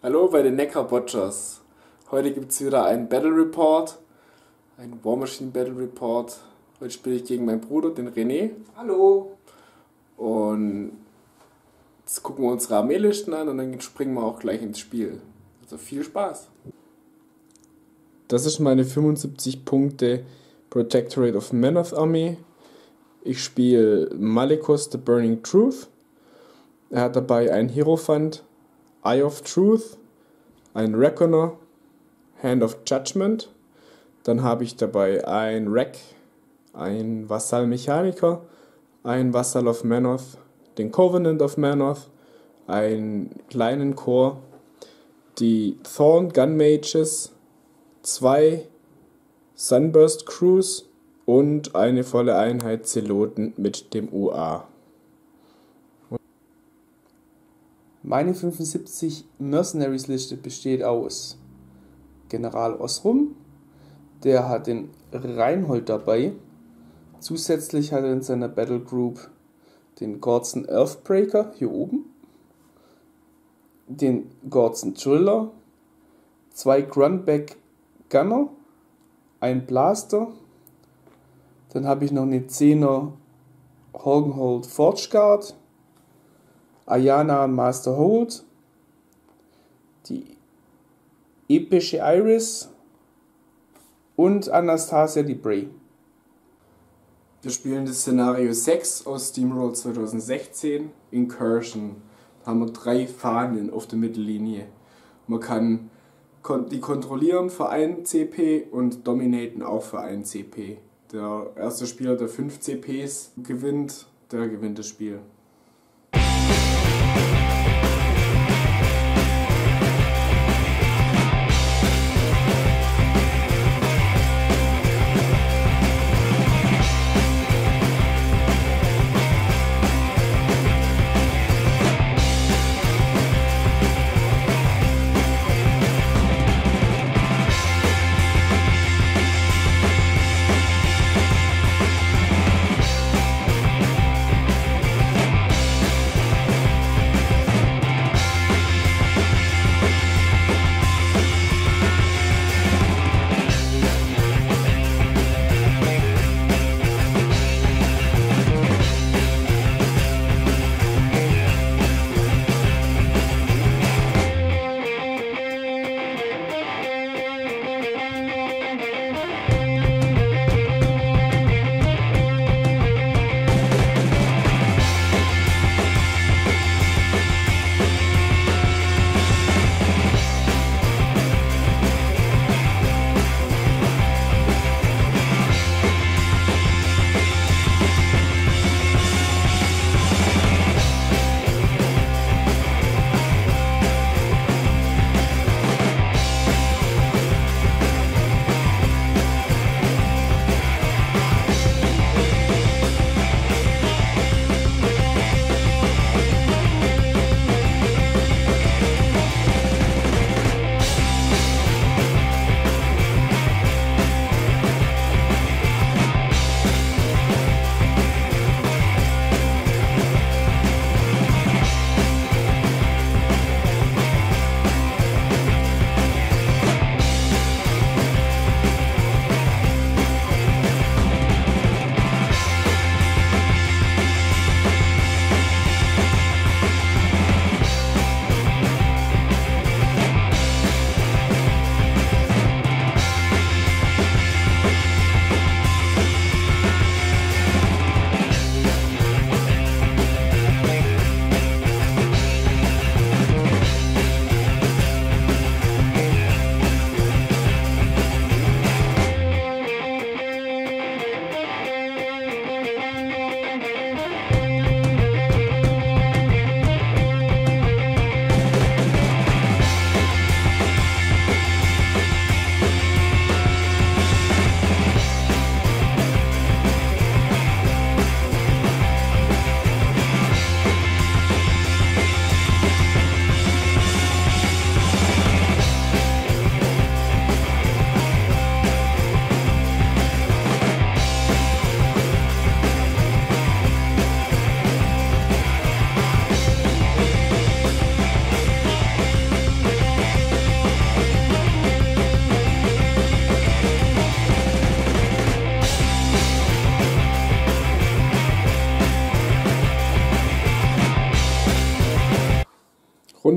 Hallo bei den Neckar Botchers. Heute gibt es wieder einen Battle Report, einen War Machine Battle Report. Heute spiele ich gegen meinen Bruder, den René. Hallo! Und jetzt gucken wir unsere Armeelisten an und dann springen wir auch gleich ins Spiel. Also viel Spaß! Das ist meine 75 Punkte Protectorate of Menoth Armee. Ich spiele Malicos the Burning Truth. Er hat dabei einen Hierophant, Eye of Truth, ein Reckoner, Hand of Judgment. Dann habe ich dabei ein Wreck, ein Vassal Mechaniker, ein Vassal of Menoth, den Covenant of Menoth, einen kleinen Chor, die Thorn Gun Mages, 2 Sunburst Crews und eine volle Einheit Zeloten mit dem UA. Meine 75 Mercenaries Liste besteht aus General Osrum, der hat den Reinhold dabei. Zusätzlich hat er in seiner Battle Group den Gordson Earthbreaker hier oben, den Gordson Driller, 2 Grunback Gunner, ein Blaster, dann habe ich noch eine 10er Horgenhold Forge Guard, Ayana Master Hold, die epische Iris und Anastasia die Bray. Wir spielen das Szenario 6 aus Steamroll 2016, Incursion. Da haben wir 3 Fahnen auf der Mittellinie. Man kann die kontrollieren für 1 CP und dominaten auch für 1 CP. Der erste Spieler, der 5 CPs gewinnt, der gewinnt das Spiel.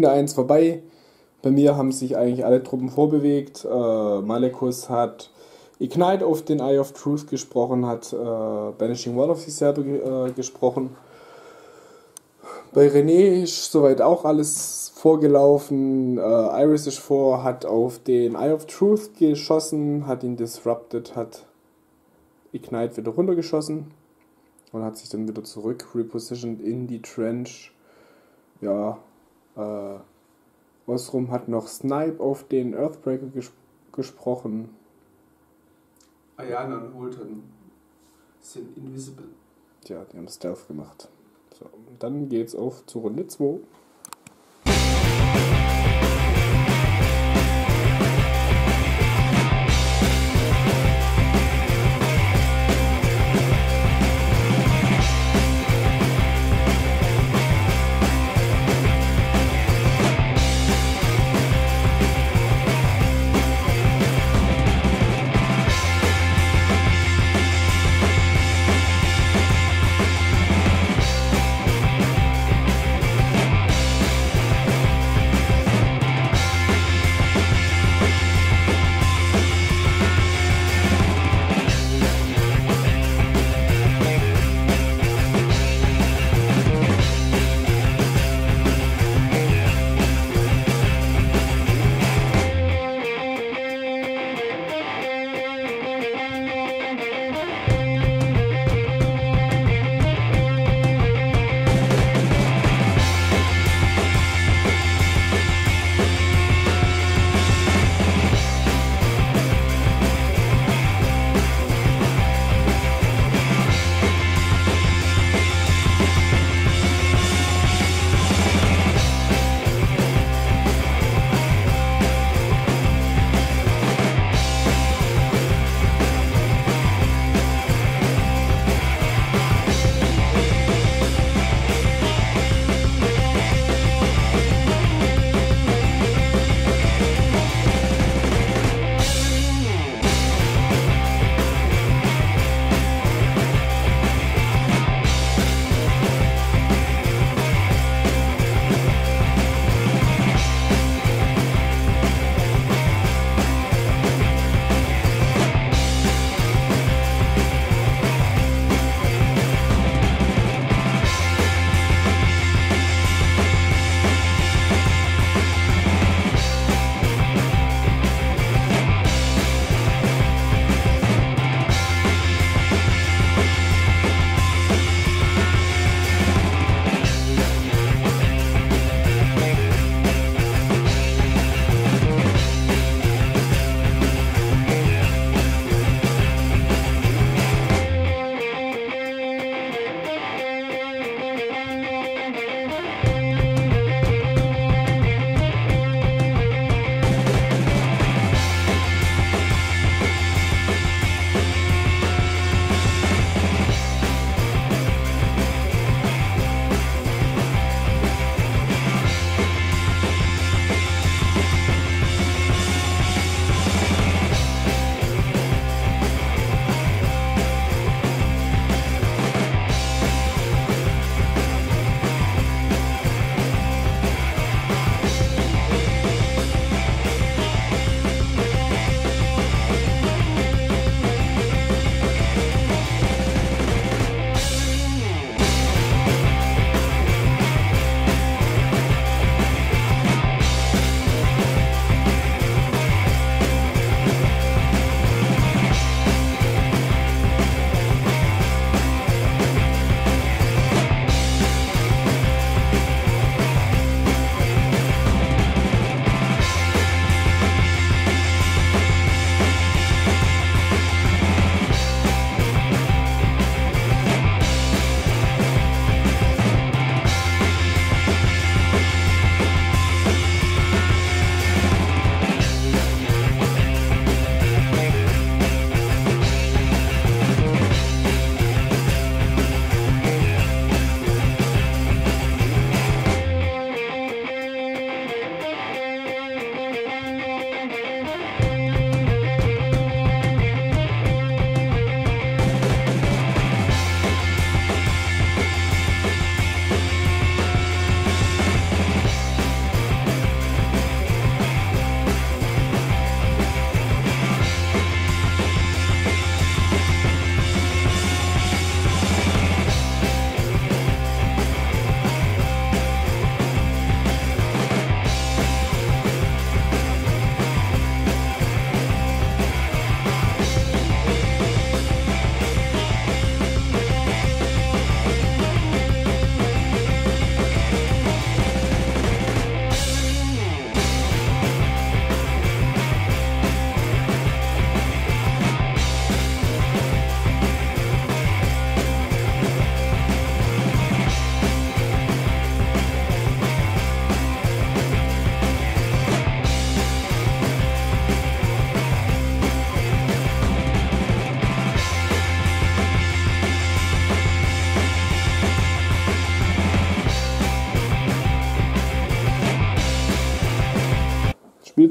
Runde 1 vorbei. Bei mir haben sich eigentlich alle Truppen vorbewegt. Malekus hat Ignite auf den Eye of Truth gesprochen, hat Banishing Wall auf sich selber gesprochen. Bei René ist soweit auch alles vorgelaufen. Iris ist vor, hat auf den Eye of Truth geschossen, hat ihn disrupted, hat Ignite wieder runtergeschossen und hat sich dann wieder zurück repositioned in die Trench. Ja, Osrum hat noch Snipe auf den Earthbreaker gesprochen. Ayana und Holton sind invisible. Tja, die haben Stealth gemacht. So, und dann geht's auf zur Runde 2.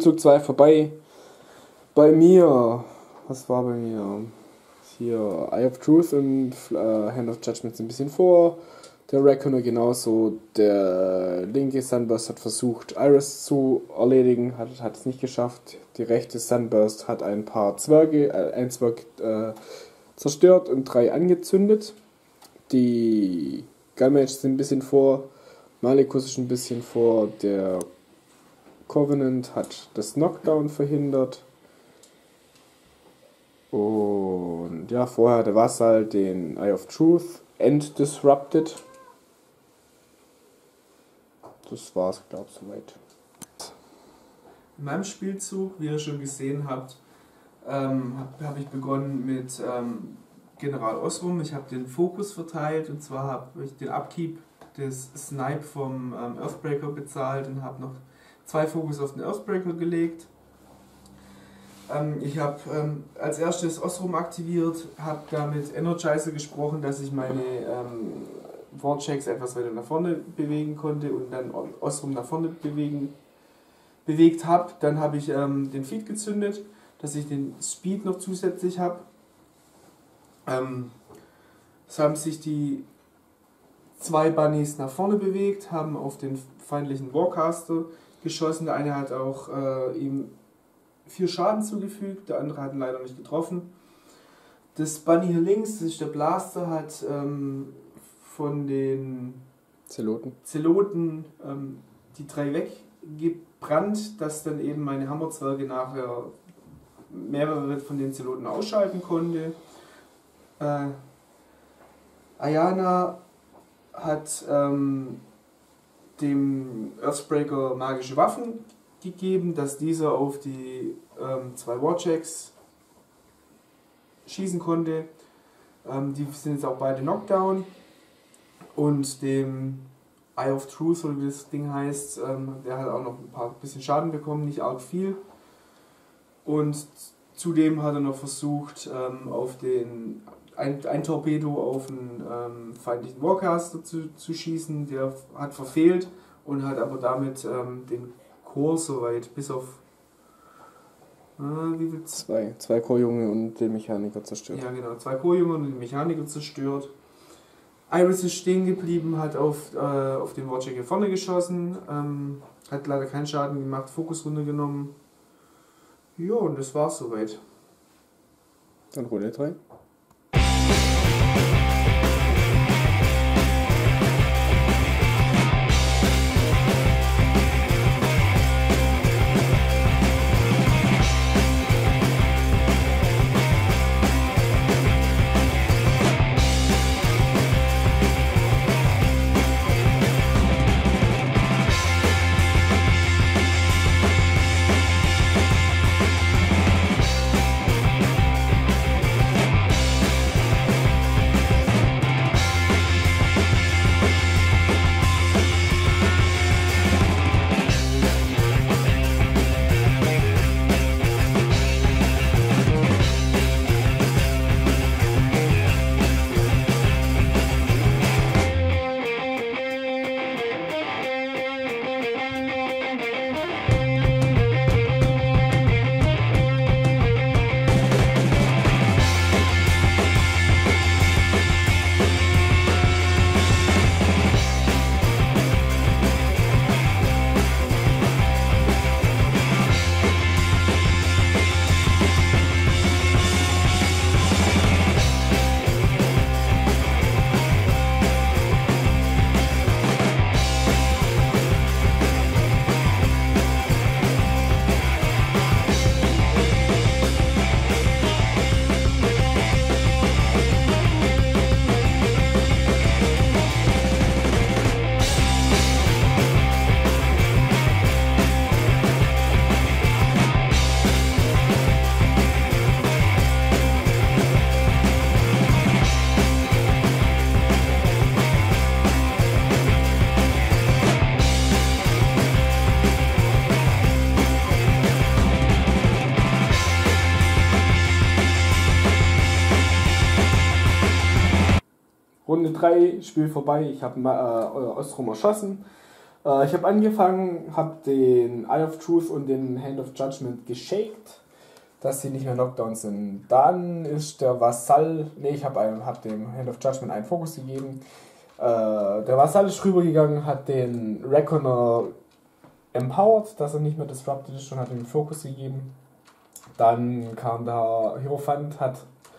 Spielzug 2 vorbei. Bei mir, was war bei mir? Hier, Eye of Truth und Hand of Judgment sind ein bisschen vor. Der Reckoner genauso. Der linke Sunburst hat versucht, Iris zu erledigen, hat es nicht geschafft. Die rechte Sunburst hat ein paar Zwerge, ein Zwerg zerstört und 3 angezündet. Die Gunmage sind ein bisschen vor. Malekus ist ein bisschen vor. Der Covenant hat das Knockdown verhindert. Und ja, vorher hatte Vassal den Eye of Truth disrupted. Das war's, glaube ich, soweit. In meinem Spielzug, wie ihr schon gesehen habt, habe ich begonnen mit General Osrum. Ich habe den Fokus verteilt, und zwar habe ich den Upkeep des Snipe vom Earthbreaker bezahlt und habe noch 2 Fokus auf den Earthbreaker gelegt. Ich habe als erstes Osrum aktiviert, habe damit Energizer gesprochen, dass ich meine Warchecks etwas weiter nach vorne bewegen konnte und dann Osrum nach vorne bewegt habe. Dann habe ich den Feed gezündet, dass ich den Speed noch zusätzlich habe. Es haben sich die 2 Bunnies nach vorne bewegt, haben auf den feindlichen Warcaster geschossen. Der eine hat auch ihm 4 Schaden zugefügt, der andere hat ihn leider nicht getroffen. Das Bunny hier links, das ist der Blaster, hat von den Zeloten die 3 weggebrannt, dass dann eben meine Hammerzwerge nachher mehrere von den Zeloten ausschalten konnte. Ayana hat dem Earthbreaker magische Waffen gegeben, dass dieser auf die 2 Warchecks schießen konnte. Die sind jetzt auch beide Knockdown. Und dem Eye of Truth, oder wie das Ding heißt, der hat auch noch ein bisschen Schaden bekommen, nicht arg viel. Und zudem hat er noch versucht, auf ein Torpedo auf einen feindlichen Warcaster zu schießen. Der hat verfehlt und hat aber damit den Core soweit bis auf wie viel? 2 Chorjunge und den Mechaniker zerstört. Ja genau, 2 Chorjunge und den Mechaniker zerstört. Iris ist stehen geblieben, hat auf den Warcheck hier vorne geschossen, hat leider keinen Schaden gemacht, Fokus runtergenommen. Ja, und das war's soweit. Dann Runde 3. Runde 3, Spiel vorbei. Ich habe Ostrom erschossen. Ich habe angefangen, habe den Eye of Truth und den Hand of Judgment geshaked, dass sie nicht mehr Knockdown sind. Dann ist der Vasall, ich hab dem Hand of Judgment einen Fokus gegeben. Der Vasall ist rübergegangen, hat den Reckoner empowered, dass er nicht mehr disrupted ist und hat ihm einen Fokus gegeben. Dann kam der Hierophant, hat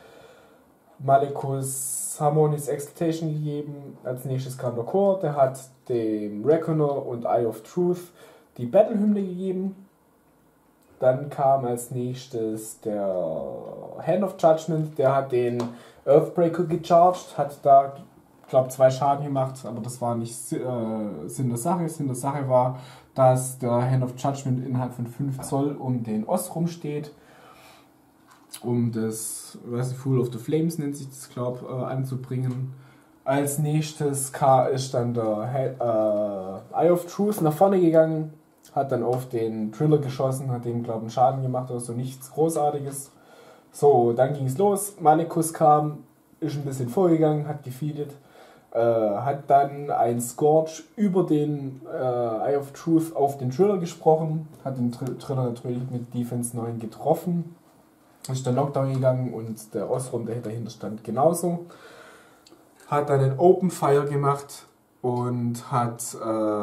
Malekus Harmonious Exaltation gegeben. Als nächstes kam der Chor, der hat dem Reckoner und Eye of Truth die Battle-Hymne gegeben. Dann kam als nächstes der Hand of Judgment, der hat den Earthbreaker gecharged, hat da, ich glaube, 2 Schaden gemacht, aber das war nicht Sinn der Sache. Sinn der Sache war, dass der Hand of Judgment innerhalb von 5 Zoll um den Ostrum steht, um das Fool of the Flames nennt sich das, glaube ich, anzubringen. Als nächstes ist dann der Eye of Truth nach vorne gegangen, hat dann auf den Driller geschossen, hat dem, glaube ich, einen Schaden gemacht oder so, nichts Großartiges. So, dann ging es los, Malekus kam, ist ein bisschen vorgegangen, hat gefeedet, hat dann ein Scourge über den Eye of Truth auf den Driller gesprochen, hat den Driller natürlich mit Defense 9 getroffen, ist dann Knockdown gegangen und der Osrom, der dahinter stand, genauso. Hat dann einen Open Fire gemacht und hat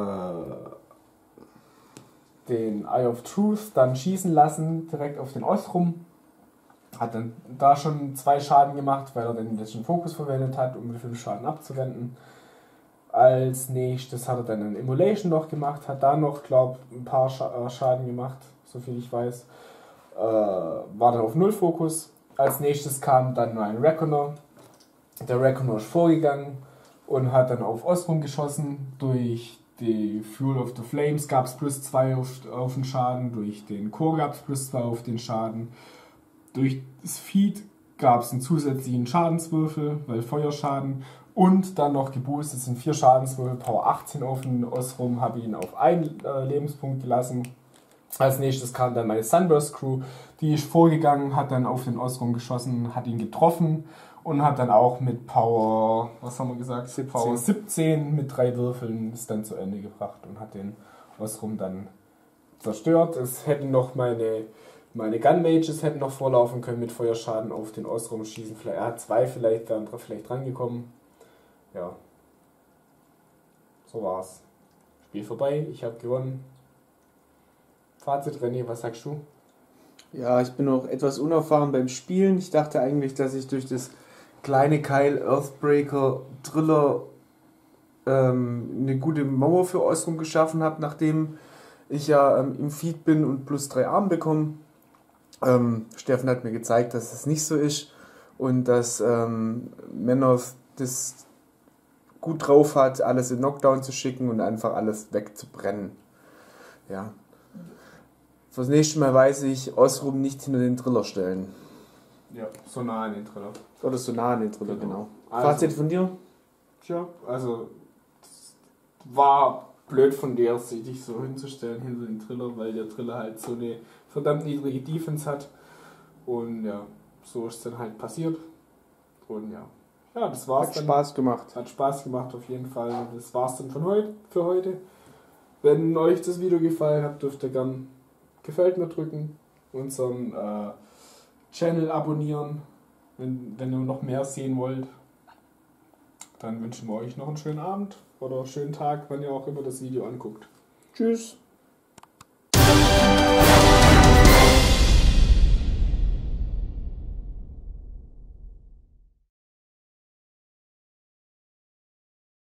den Eye of Truth dann schießen lassen, direkt auf den Ostrum. Hat dann da schon 2 Schaden gemacht, weil er den letzten Fokus verwendet hat, um die 5 Schaden abzuwenden. Als nächstes hat er dann einen Immolation noch gemacht, hat da noch, glaube ich, ein paar Schaden gemacht, soviel ich weiß. War dann auf 0 Fokus. Als nächstes kam dann nur ein Reckoner. Der Reckoner ist vorgegangen und hat dann auf Ostrum geschossen. Durch die Fuel of the Flames gab es +2 auf den Schaden. Durch den Chor gab es +2 auf den Schaden. Durch das Feed gab es einen zusätzlichen Schadenswürfel, weil Feuerschaden. Und dann noch geboostet sind 4 Schadenswürfel, Power 18 auf den Ostrum, habe ihn auf 1 Lebenspunkt gelassen. Als nächstes kam dann meine Sunburst Crew, die ist vorgegangen, hat dann auf den Ostrum geschossen, hat ihn getroffen und hat dann auch mit Power, was haben wir gesagt? 17. Power 17 mit 3 Würfeln ist dann zu Ende gebracht und hat den Ostrum dann zerstört. Es hätten noch meine Gun Mages hätten noch vorlaufen können mit Feuerschaden auf den Ostrum schießen. Er hat 2 vielleicht rangekommen. Ja. So war's. Spiel vorbei, ich habe gewonnen. Fazit, René, was sagst du? Ja, ich bin noch etwas unerfahren beim Spielen. Ich dachte eigentlich, dass ich durch das kleine Keil Earthbreaker Driller eine gute Mauer für Ostrum geschaffen habe, nachdem ich ja im Feed bin und +3 Arm bekomme. Steffen hat mir gezeigt, dass es nicht so ist und dass Menoth das gut drauf hat, alles in Knockdown zu schicken und einfach alles wegzubrennen. Ja. Fürs nächste Mal weiß ich, Osrum nicht hinter den Driller stellen. Ja, so nah an den Driller. Oder so nah an den Driller, genau. Also, Fazit von dir? Tja, also war blöd von der sich dich so hinzustellen hinter den Driller, weil der Driller halt so eine verdammt niedrige Defense hat. Und ja, so ist es dann halt passiert. Und ja, das war's. Hat dann. Spaß gemacht. Hat Spaß gemacht auf jeden Fall. Das war's dann für heute. Wenn euch das Video gefallen hat, dürft ihr gern Gefällt mir drücken, unseren Channel abonnieren, wenn ihr noch mehr sehen wollt. Dann wünschen wir euch noch einen schönen Abend oder einen schönen Tag, wann ihr auch immer das Video anguckt. Tschüss.